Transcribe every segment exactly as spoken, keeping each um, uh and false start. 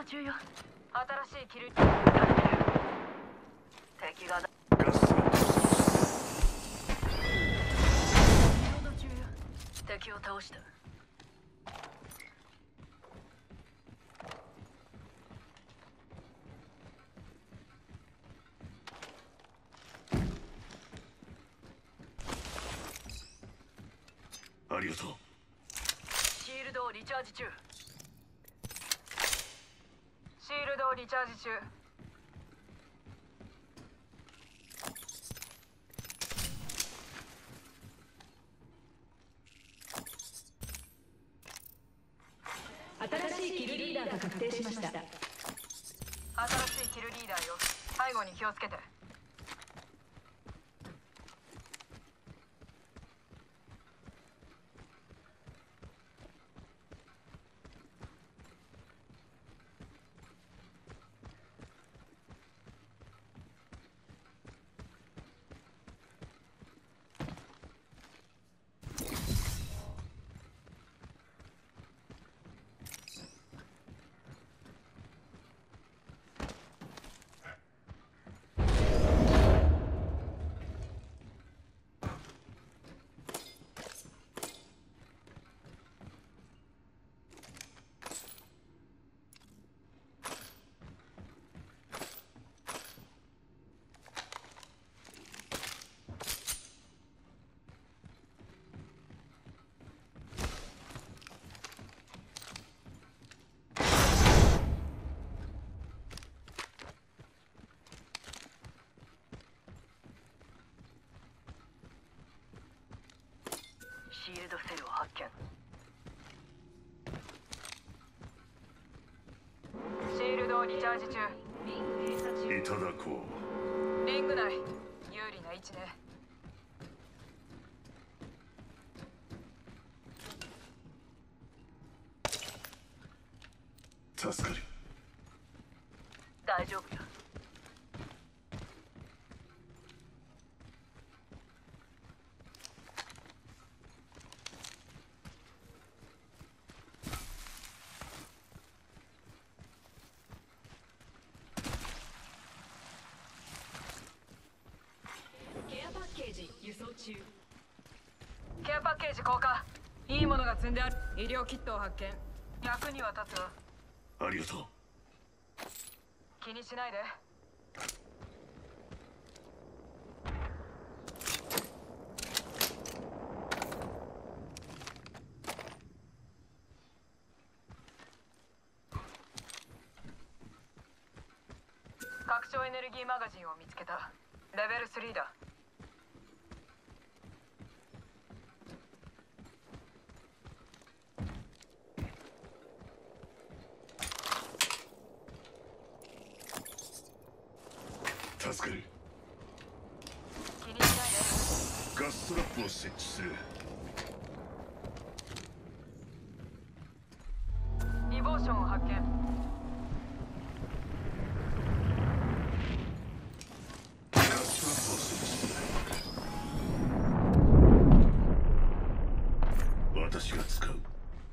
中よ。新しいキル敵がだ。 ガスがリロード中よ。敵を倒した。 ありがとう。 シールドをリチャージ中。シールドをリチャージ中。 新しいキルリーダーが確定しました。 新しいキルリーダーよ。背後に気をつけて。シールドセルを発見。シールドをリチャージ中。 いただこう。 リング内有利な位置ね。 助かる。 大丈夫よ。 ケアパッケージ輸送中。 ケアパッケージ交換。いいものが積んである。医療キットを発見。役には立つわ。 ありがとう。 気にしないで。拡張エネルギーマガジンを見つけた。レベルスリーだ。 助かる。 気にしないで。 ガストラップを設置する。 リボーションを発見。 ガストラップを設置する。私が使う。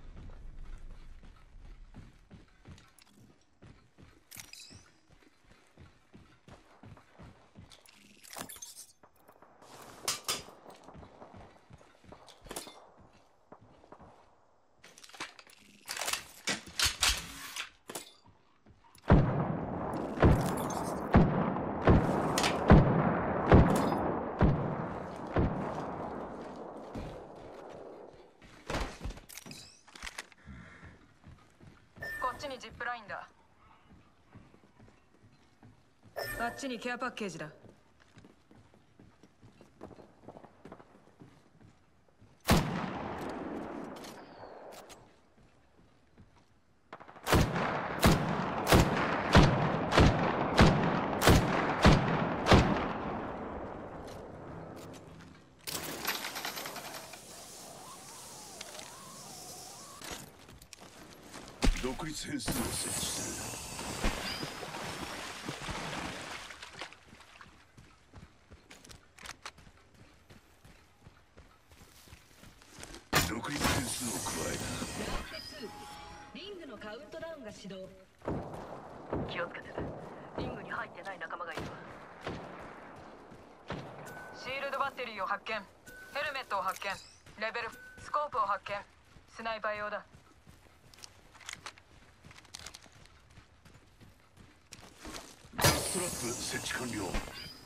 こっちにジップラインだ。あっちにケアパッケージだ。 独立変数を設置する。独立変数を加えた。 リングのカウントダウンが始動。 気をつけて。リングに入ってない仲間がいるわ。 シールドバッテリーを発見。ヘルメットを発見。レベルスコープを発見。スナイパー用だ。 ガストラップ設置完了。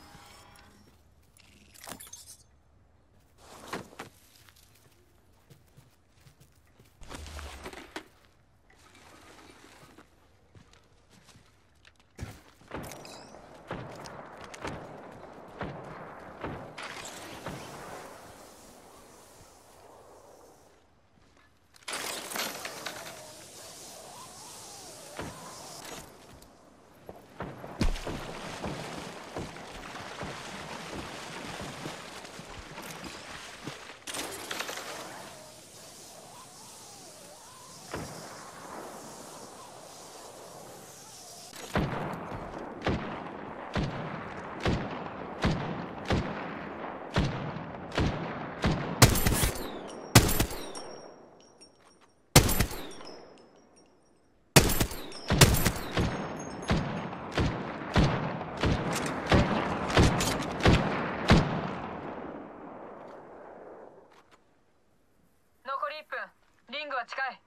残りいっぷん。リングは近い。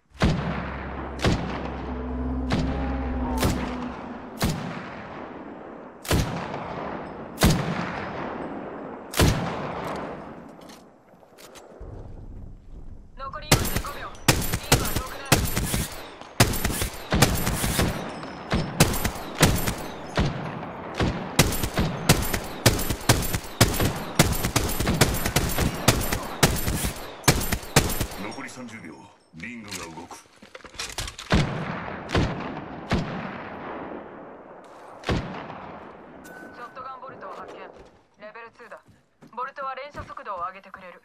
残りよんじゅうごびょう。リングは遠くない。 残りさんじゅうびょう。リングが動く。 ショットガンボルトを発見。レベルツーだ。ボルトは連射速度を上げてくれる。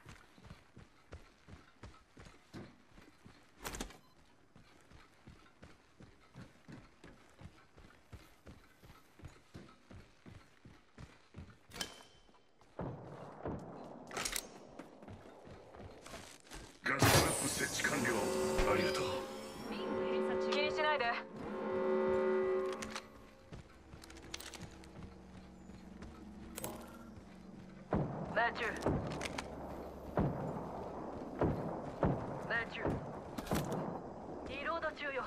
ガストラップ設置完了。ありがとう。 リング閉鎖中。 気にしないで。 命中。命中。リロード中よ。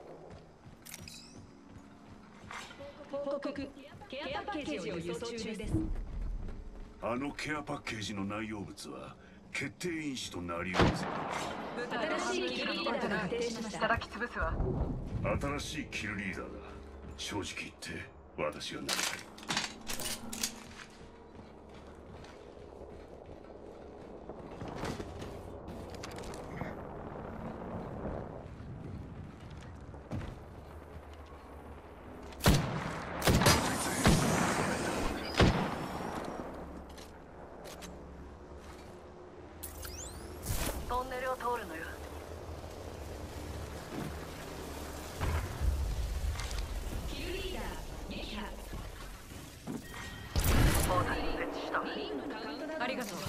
報告。ケアパッケージを輸送中です。 あのケアパッケージの内容物は決定因子となり得ません。 部隊の新しいキルリーダーが確定しました。 叩き潰すわ。 新しいキルリーダーだ。正直言って私がなりたい。 トンネルを通るのよ。 キルリーダー撃破。 ポータル設置した。 リングのカウントダウン。 ありがとう。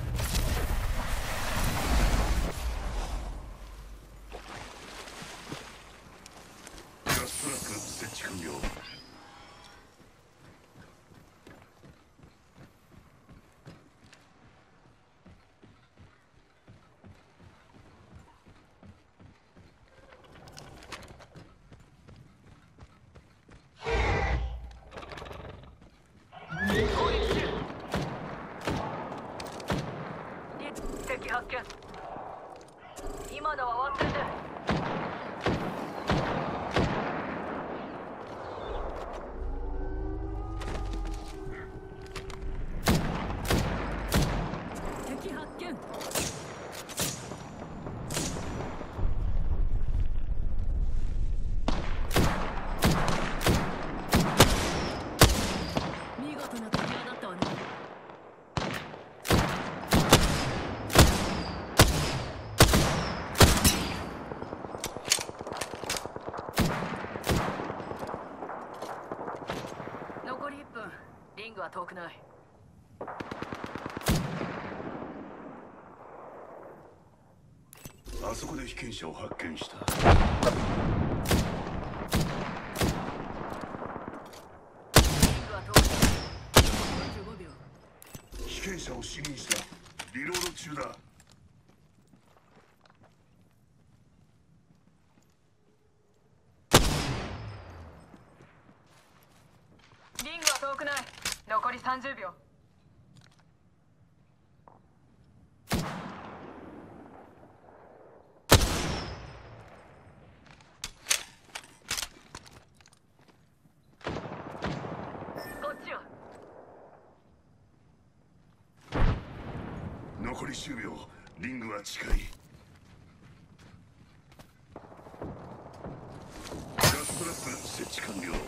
ガストラップ設置完了。 敵発見。今のは終わってるね。 敵発見。見事な敵だったわね。残りいっぷん。 リングは遠くない。 あそこで被験者を発見した。 者を死認した。リロード中だ。 リングは遠くない。残りさんじゅうびょう。 残りじゅうびょう。リングは近い。ガストラップ設置完了。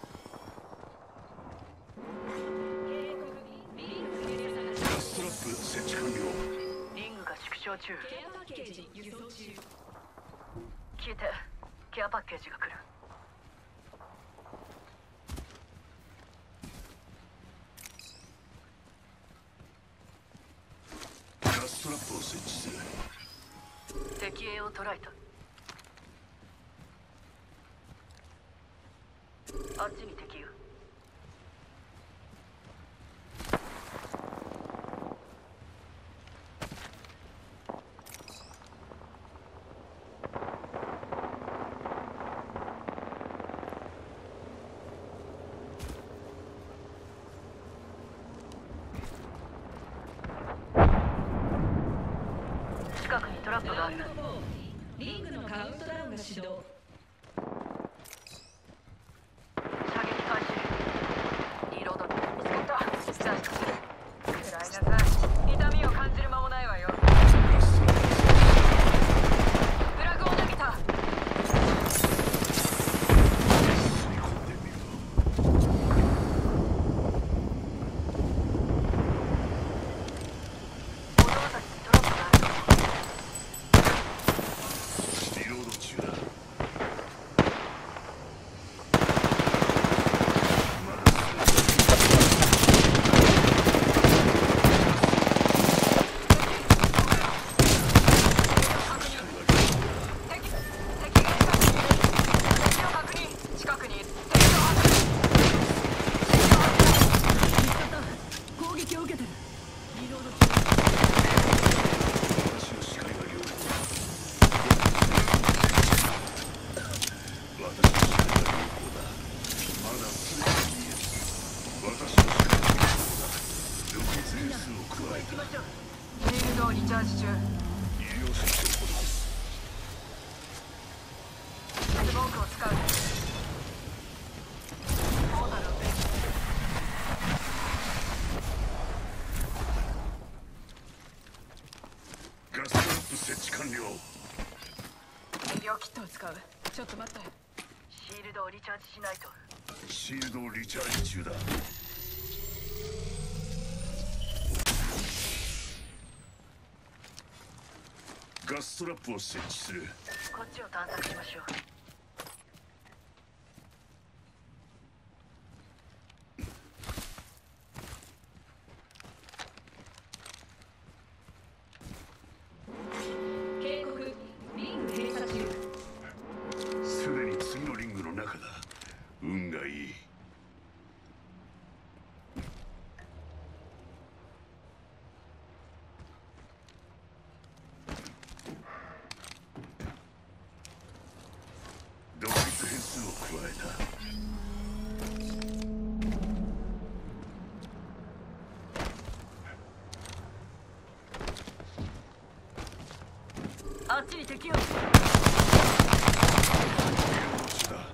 ガストラップ設置完了。 リングが縮小中。 ケアパッケージ輸送中。 聞いて、ケアパッケージが来る。 ガストラップを設置する。 敵影を捉えた。あっちに敵よ。近くにトラップがある。 リングのカウントダウンが始動。 射撃開始。リロード。 見つかった。ジャンプする。くらいなさい。痛みを感じる間もないわよ。 ガストラップフラグを投げた。 吸い込んでみる。 この辺りにトラップがある。 リロード中だ。まだ敵敵が近くにいる。敵を確認。近くにいる。敵を発見。 攻撃を受けてる。リロード中。 私の視界が良好だ。私の視界が良好だ。まだ全て見える。私の視界が良好だ。独立変数を加えた。 フィールドをリチャージ中。 医療設置を施す。 スモークを使う。 ガストラップ設置完了。 医療キットを使う。ちょっと待って。 シールドをリチャージしないと。 シールドをリチャージ中だ。ガストラップを設置する。 こっちを探索しましょう。 警告。リング閉鎖中。 すでに次のリングの中だ。運がいい。独立変数を加えた。 あっちに敵を。 リロード中だ。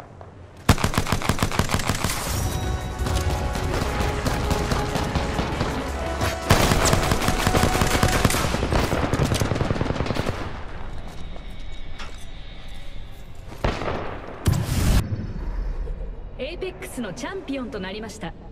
エイペックスのチャンピオンとなりました。